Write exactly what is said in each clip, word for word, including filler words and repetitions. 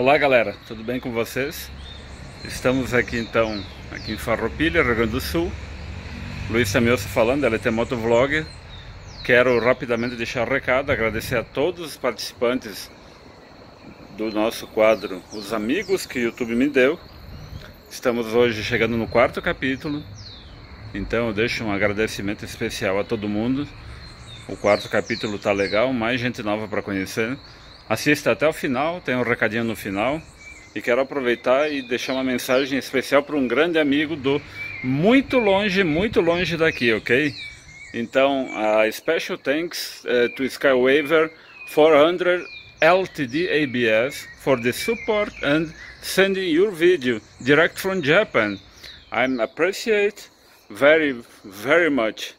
Olá galera, tudo bem com vocês? Estamos aqui então, aqui em Farroupilha, Rio Grande do Sul. Luiz Tamioso falando, L T Motovlog. Quero rapidamente deixar um recado, agradecer a todos os participantes do nosso quadro Os Amigos que o YouTube me deu. Estamos hoje chegando no quarto capítulo, então eu deixo um agradecimento especial a todo mundo. O quarto capítulo tá legal, mais gente nova para conhecer. Assista até o final, tem um recadinho no final. E quero aproveitar e deixar uma mensagem especial para um grande amigo do muito longe, muito longe daqui, ok? Então, a uh, special thanks uh, to Skywaver quatrocentos L T D A B S for the support and sending your video direct from Japan. I appreciate very, very much.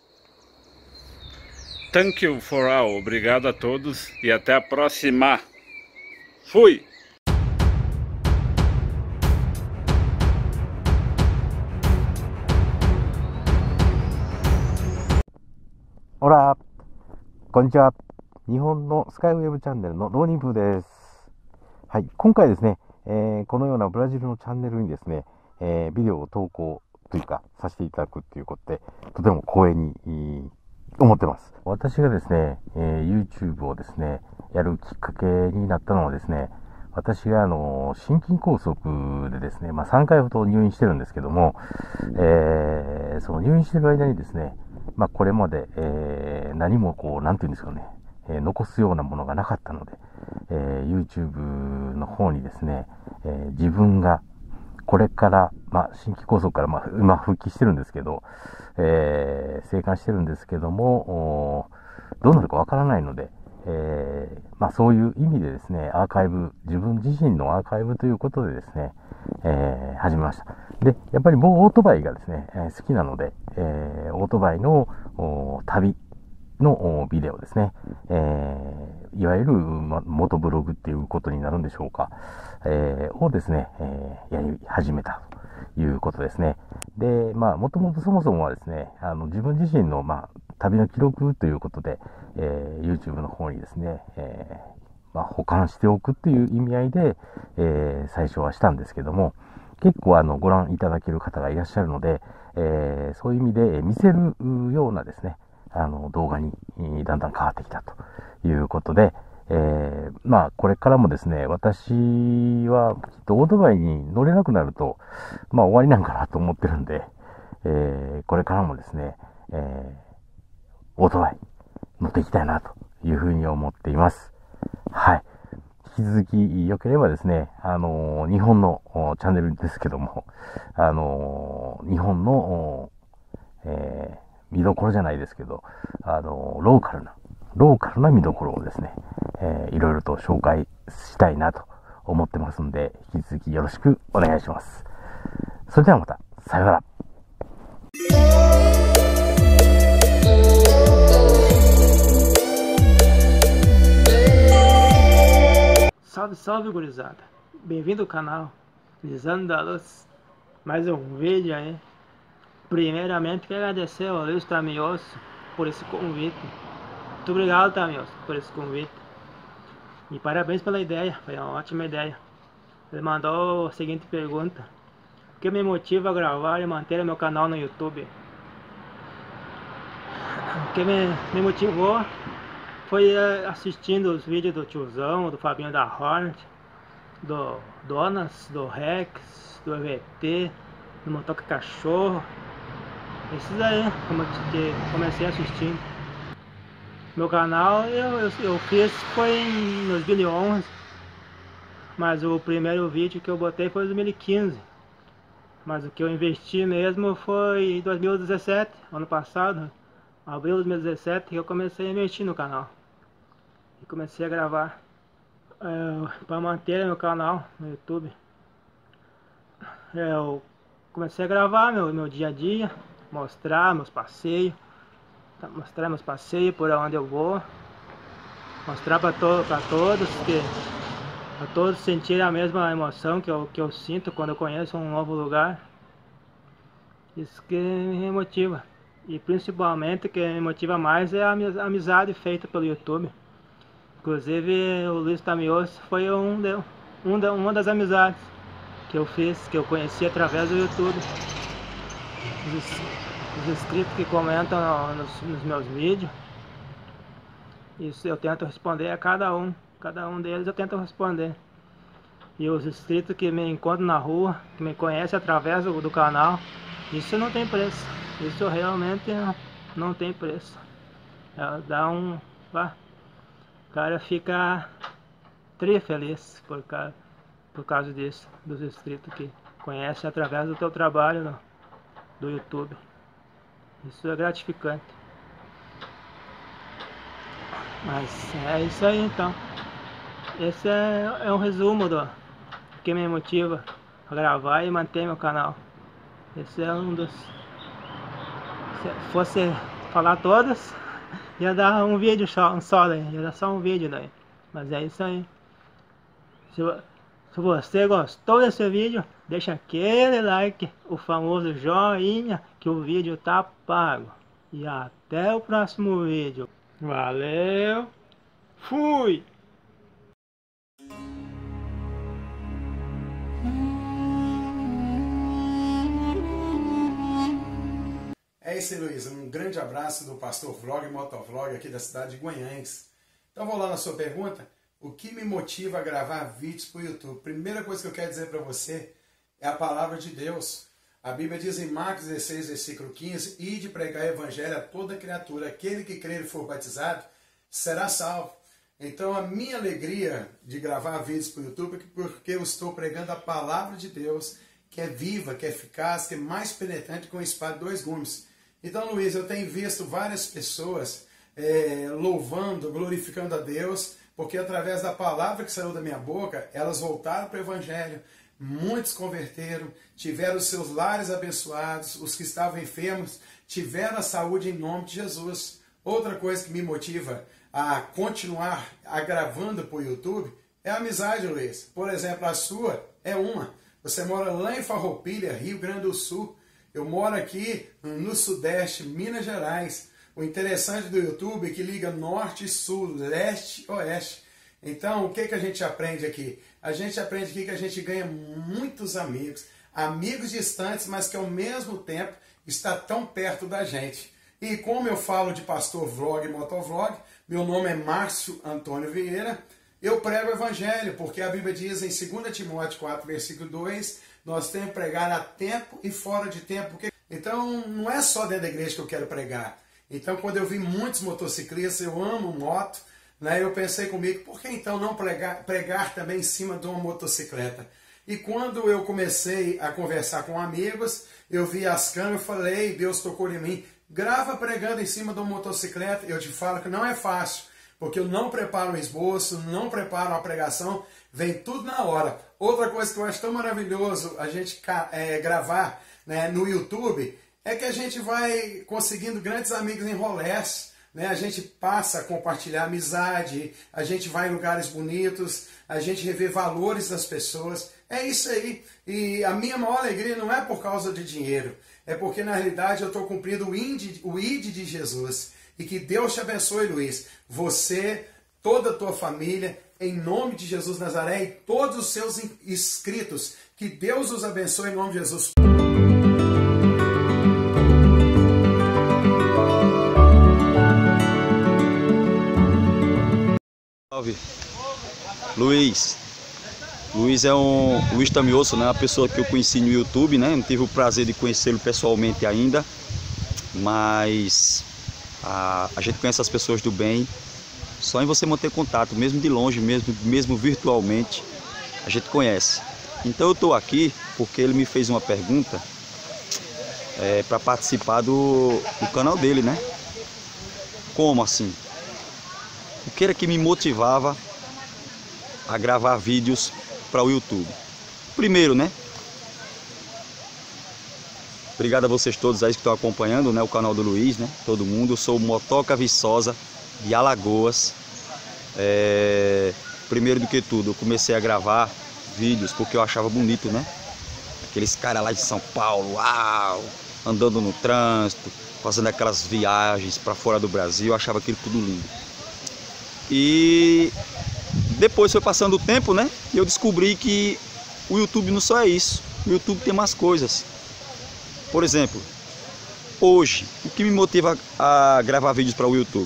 Thank you for all. Obrigado a todos e até a próxima. Fui! Olá、こんにちは。日本のスカイウェブチャンネルのローニンプです。はい、今回ですね、えー、このようなブラジルのチャンネルにですね、えー、ビデオを投稿というかさせていただくということで、とても光栄に思ってます。私がですね、えー、YouTube をですね、やるきっかけになったのはですね、私があの心筋梗塞でですね、まあ、さんかいほど入院してるんですけども、えー、その入院してる間にですね、まあ、これまで、えー、何もこう、なんていうんですかね、えー、残すようなものがなかったので、えー、YouTube の方にですね、えー、自分がこれから、まあ、心筋梗塞から、まあ、今復帰してるんですけど、えー、生還してるんですけども、どうなるかわからないので、えー、まあ、そういう意味でですね、アーカイブ、自分自身のアーカイブということでですね、えー、始めました。で、やっぱり僕オートバイがですね、えー、好きなので、えー、オートバイの旅のビデオですね、えー、いわゆる、ま、元ブログっていうことになるんでしょうか、えー、をですね、えー、やり始めたということですね。で、まあ、もともとそもそもはですね、あの、自分自身の、まあ、旅の記録ということで、えー、YouTube の方にですね、えー、まあ、保管しておくっていう意味合いで、えー、最初はしたんですけども、結構あの、ご覧いただける方がいらっしゃるので、えー、そういう意味で見せるようなですね、あの、動画にだんだん変わってきたということで、えー、まあ、これからもですね、私はきっとオートバイに乗れなくなると、まあ、終わりなんかなと思ってるんで、えー、これからもですね、えー、オートバイ乗っていきたいなというふうに思っています。はい。引き続き良ければですね、あのー、日本のチャンネルですけども、あのー、日本の、えー、見どころじゃないですけど、あのー、ローカルな、ローカルな見どころをですね、えー、いろいろと紹介したいなと思ってますんで、引き続きよろしくお願いします。それではまた、さようなら。 Salve, salve, gurizada! Bem-vindo ao canal Lisandro da Luz. Mais um vídeo aí. Primeiramente, quero agradecer ao Luiz Tamioso por esse convite. Muito obrigado, Tamioso, por esse convite. E parabéns pela ideia, foi uma ótima ideia. Ele mandou a seguinte pergunta: o que me motiva a gravar e manter o meu canal no YouTube? O que me, me motivou foi assistindo os vídeos do Tiozão, do Fabinho da Hornet, do Donas, do Rex, do E V T, do Motoca Cachorro. Esses aí, como eu comecei assistindo. Meu canal eu, eu, eu fiz foi em dois mil e onze, mas o primeiro vídeo que eu botei foi em dois mil e quinze. Mas o que eu investi mesmo foi em dois mil e dezessete, ano passado, abril de dois mil e dezessete, que eu comecei a investir no canal. E comecei a gravar é, para manter meu canal no YouTube. Eu comecei a gravar meu, meu dia a dia, mostrar meus passeios, mostrar meus passeios por onde eu vou, mostrar para to para todos que para todos sentirem a mesma emoção que eu, que eu sinto quando eu conheço um novo lugar. Isso que me motiva. E principalmente o que me motiva mais é a amizade feita pelo YouTube. Inclusive o Luiz Tamioso foi um, de, um da, uma das amizades que eu fiz, que eu conheci através do YouTube. Os, os inscritos que comentam no, nos, nos meus vídeos. Isso eu tento responder a cada um. Cada um deles eu tento responder. E os inscritos que me encontram na rua, que me conhecem através do, do canal, isso não tem preço. Isso realmente não tem preço. É, dá um... Bah, o cara fica tri feliz por causa, por causa disso, dos inscritos que conhecem através do teu trabalho no, do YouTube. Isso é gratificante. Mas é isso aí então. Esse é, é um resumo do que me motiva a gravar e manter meu canal. Esse é um dos... Se fosse falar todas, ia dar um vídeo só, um só daí, ia dar só um vídeo daí. Mas é isso aí. Se, se você gostou desse vídeo, deixa aquele like, o famoso joinha, que o vídeo tá pago. E até o próximo vídeo. Valeu! Fui! É isso aí, Luiz. Um grande abraço do Pastor Vlog e Motovlog aqui da cidade de Guanhães. Então vou lá na sua pergunta. O que me motiva a gravar vídeos para o YouTube? Primeira coisa que eu quero dizer para você é a palavra de Deus. A Bíblia diz em Marcos dezesseis, versículo quinze, ide pregar o evangelho a toda criatura. Aquele que crer e for batizado será salvo. Então a minha alegria de gravar vídeos para o YouTube é porque eu estou pregando a palavra de Deus, que é viva, que é eficaz, que é mais penetrante que uma espada de dois gumes. Então, Luiz, eu tenho visto várias pessoas é, louvando, glorificando a Deus, porque através da palavra que saiu da minha boca, elas voltaram para o Evangelho, muitos converteram, tiveram os seus lares abençoados, os que estavam enfermos tiveram a saúde em nome de Jesus. Outra coisa que me motiva a continuar a gravando para o YouTube é a amizade, Luiz. Por exemplo, a sua é uma. Você mora lá em Farroupilha, Rio Grande do Sul. Eu moro aqui no Sudeste, Minas Gerais. O interessante do YouTube é que liga Norte, Sul, Leste e Oeste. Então, o que, que a gente aprende aqui? A gente aprende aqui que a gente ganha muitos amigos. Amigos distantes, mas que ao mesmo tempo está tão perto da gente. E como eu falo de Pastor Vlog e Motovlog, meu nome é Márcio Antônio Vieira, eu prego o Evangelho, porque a Bíblia diz em dois Timóteo quatro, versículo dois, nós temos que pregar a tempo e fora de tempo. Porque... Então, não é só dentro da igreja que eu quero pregar. Então, quando eu vi muitos motociclistas, eu amo moto, né, eu pensei comigo, por que então não pregar, pregar também em cima de uma motocicleta? E quando eu comecei a conversar com amigos, eu vi as câmeras e falei, Deus tocou em mim, grava pregando em cima de uma motocicleta. Eu te falo que não é fácil, porque eu não preparo um esboço, não preparo uma pregação, vem tudo na hora. Outra coisa que eu acho tão maravilhoso a gente é, gravar, né, no YouTube, é que a gente vai conseguindo grandes amigos em rolés, né? A gente passa a compartilhar amizade, a gente vai em lugares bonitos, a gente revê valores das pessoas. É isso aí. E a minha maior alegria não é por causa de dinheiro, é porque na realidade eu estou cumprindo o I D, o I D de Jesus. E que Deus te abençoe, Luiz. Você, toda a tua família, em nome de Jesus Nazaré e todos os seus inscritos. Que Deus os abençoe em nome de Jesus. Salve. Luiz. Luiz é um Luiz Tamioso, né? Uma pessoa que eu conheci no YouTube, né? Não tive o prazer de conhecê-lo pessoalmente ainda, mas a, a gente conhece as pessoas do bem só em você manter contato, mesmo de longe, mesmo, mesmo virtualmente, a gente conhece. Então eu estou aqui porque ele me fez uma pergunta é, para participar do, do canal dele, né? Como assim? O que era que me motivava a gravar vídeos para o YouTube? Primeiro, né? Obrigado a vocês todos aí que estão acompanhando, né, o canal do Luiz, né? Todo mundo. Eu sou o Motoca Viçosa de Alagoas. É... Primeiro do que tudo, eu comecei a gravar vídeos porque eu achava bonito, né? Aqueles caras lá de São Paulo, uau, andando no trânsito, fazendo aquelas viagens para fora do Brasil, eu achava aquilo tudo lindo. E Depois foi passando o tempo, né? E eu descobri que o YouTube não só é isso. O YouTube tem mais coisas. Por exemplo, hoje, o que me motiva a gravar vídeos para o YouTube?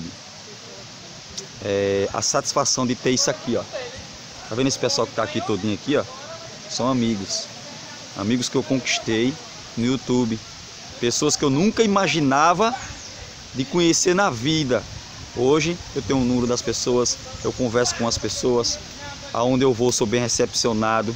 É a satisfação de ter isso aqui, ó. Tá vendo esse pessoal que tá aqui todinho aqui, ó? São amigos. Amigos que eu conquistei no YouTube. Pessoas que eu nunca imaginava de conhecer na vida. Hoje eu tenho um número das pessoas, eu converso com as pessoas, aonde eu vou sou bem recepcionado.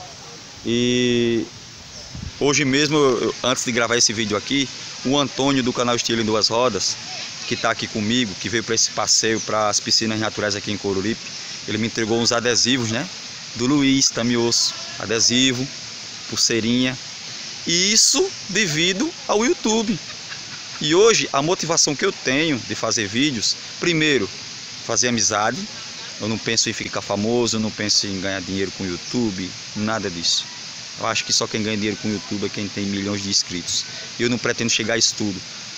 E hoje mesmo, eu, antes de gravar esse vídeo aqui, o Antônio do canal Estilo em Duas Rodas, que está aqui comigo, que veio para esse passeio para as piscinas naturais aqui em Coruripe, ele me entregou uns adesivos, né? Do Luiz Tamioso, adesivo, pulseirinha, e isso devido ao YouTube. E hoje a motivação que eu tenho de fazer vídeos, primeiro, fazer amizade. Eu não penso em ficar famoso, eu não penso em ganhar dinheiro com o YouTube, nada disso. Eu acho que só quem ganha dinheiro com o YouTube é quem tem milhões de inscritos. E eu não pretendo chegar a isso tudo.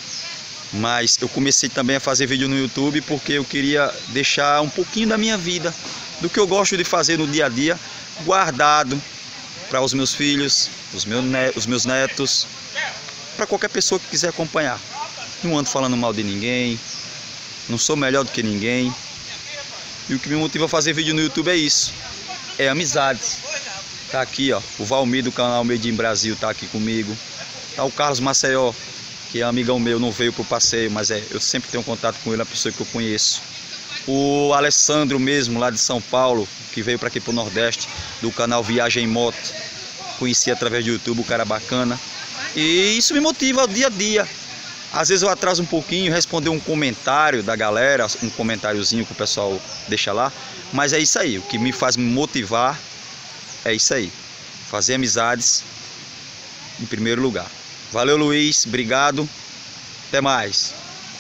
Mas eu comecei também a fazer vídeo no YouTube porque eu queria deixar um pouquinho da minha vida, do que eu gosto de fazer no dia a dia, guardado para os meus filhos, os meus netos, os meus netos, para qualquer pessoa que quiser acompanhar. Não ando falando mal de ninguém, não sou melhor do que ninguém. E o que me motiva a fazer vídeo no YouTube é isso, é amizades. Tá aqui, ó, o Valmir do canal Made in Brasil tá aqui comigo. Tá o Carlos Maceió, que é amigão meu, não veio pro passeio, mas é, eu sempre tenho contato com ele, é uma pessoa que eu conheço. O Alessandro mesmo, lá de São Paulo, que veio para aqui pro Nordeste, do canal Viagem em Moto. Conheci através do YouTube, o cara bacana. E isso me motiva ao dia a dia. Às vezes eu atraso um pouquinho, responder um comentário da galera, um comentáriozinho que o pessoal deixa lá. Mas é isso aí, o que me faz me motivar é isso aí. Fazer amizades em primeiro lugar. Valeu, Luiz, obrigado, até mais.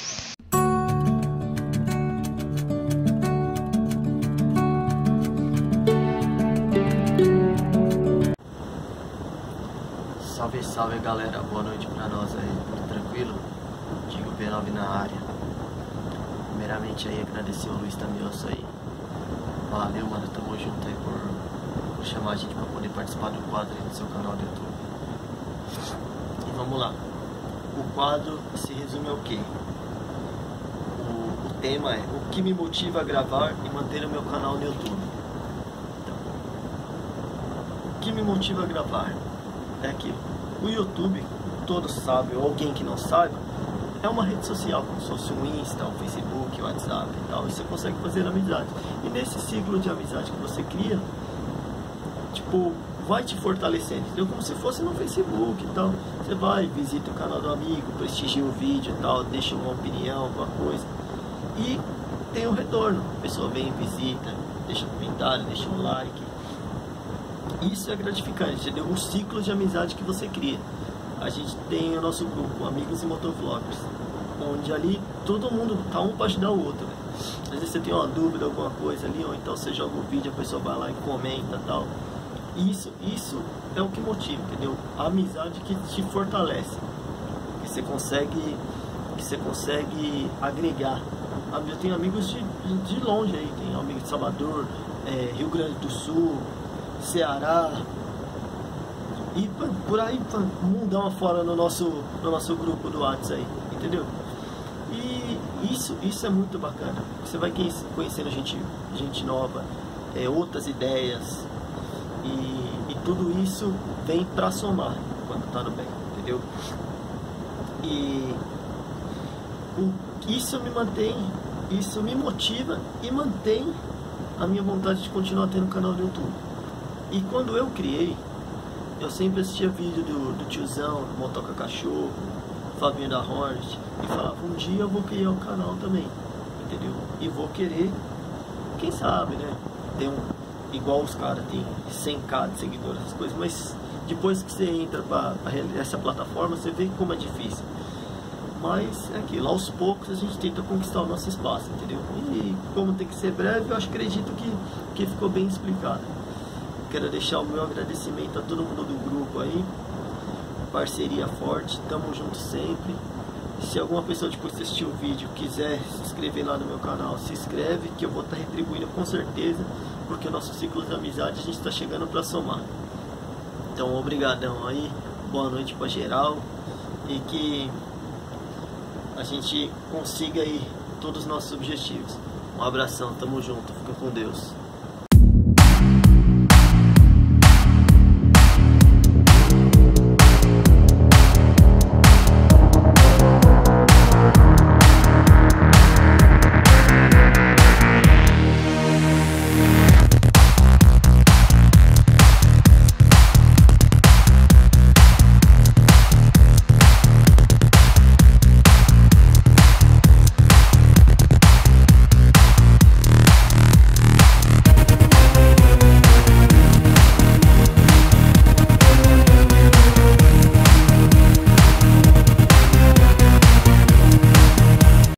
Salve, salve galera, boa noite pra nós aí, tudo tranquilo? Digo B nove na área. Primeiramente aí agradecer o Luiz Tamioso aí. Valeu, mano, tamo junto aí por, por chamar a gente pra poder participar do quadro aí do seu canal do YouTube. E vamos lá. O quadro se resume ao quê? O, o tema é o que me motiva a gravar e manter o meu canal no YouTube. Então, o que me motiva a gravar é aquilo. O YouTube, todos sabem, ou alguém que não sabe, é uma rede social, como se fosse um Insta, um Facebook, um WhatsApp e tal. E você consegue fazer amizade. E nesse ciclo de amizade que você cria, tipo, vai te fortalecendo, entendeu? Como se fosse no Facebook e tal. Você vai, visita o canal do amigo, prestigia o vídeo e tal, deixa uma opinião, alguma coisa. E tem um retorno. A pessoa vem, visita, deixa um comentário, deixa um like. Isso é gratificante, entendeu? O ciclo de amizade que você cria. A gente tem o nosso grupo, Amigos e Motovloggers, onde ali todo mundo tá um para ajudar o outro, né? Às vezes você tem uma dúvida, alguma coisa ali, ou então você joga um vídeo, a pessoa vai lá e comenta e tal. Isso, isso é o que motiva, entendeu? A amizade que te fortalece, que você consegue, que você consegue agregar. Eu tenho amigos de, de longe aí, tem amigos de Salvador, é, Rio Grande do Sul, Ceará e por aí mundão afora no nosso, no nosso grupo do WhatsApp aí, entendeu? E isso, isso é muito bacana. Você vai conhecendo gente, gente nova, é, outras ideias e, e tudo isso vem pra somar quando tá no bem, entendeu? E o, isso me mantém, isso me motiva e mantém a minha vontade de continuar tendo um canal do YouTube. E quando eu criei, eu sempre assistia vídeo do, do tiozão, do Motoca Cachorro, Fabinho da Hornet, e falava, um dia eu vou criar um canal também, entendeu? E vou querer, quem sabe, né? Tem um, igual os caras, tem cem mil de seguidores, essas coisas, mas depois que você entra para essa plataforma, você vê como é difícil. Mas é aquilo, aos poucos a gente tenta conquistar o nosso espaço, entendeu? E como tem que ser breve, eu acredito que, que ficou bem explicado. Quero deixar o meu agradecimento a todo mundo do grupo aí, parceria forte, tamo junto sempre. Se alguma pessoa depois de assistir o vídeo quiser se inscrever lá no meu canal, se inscreve, que eu vou estar retribuindo com certeza, porque o nosso ciclo de amizade a gente está chegando para somar. Então, obrigadão aí, boa noite para geral, e que a gente consiga aí todos os nossos objetivos. Um abração, tamo junto, fica com Deus.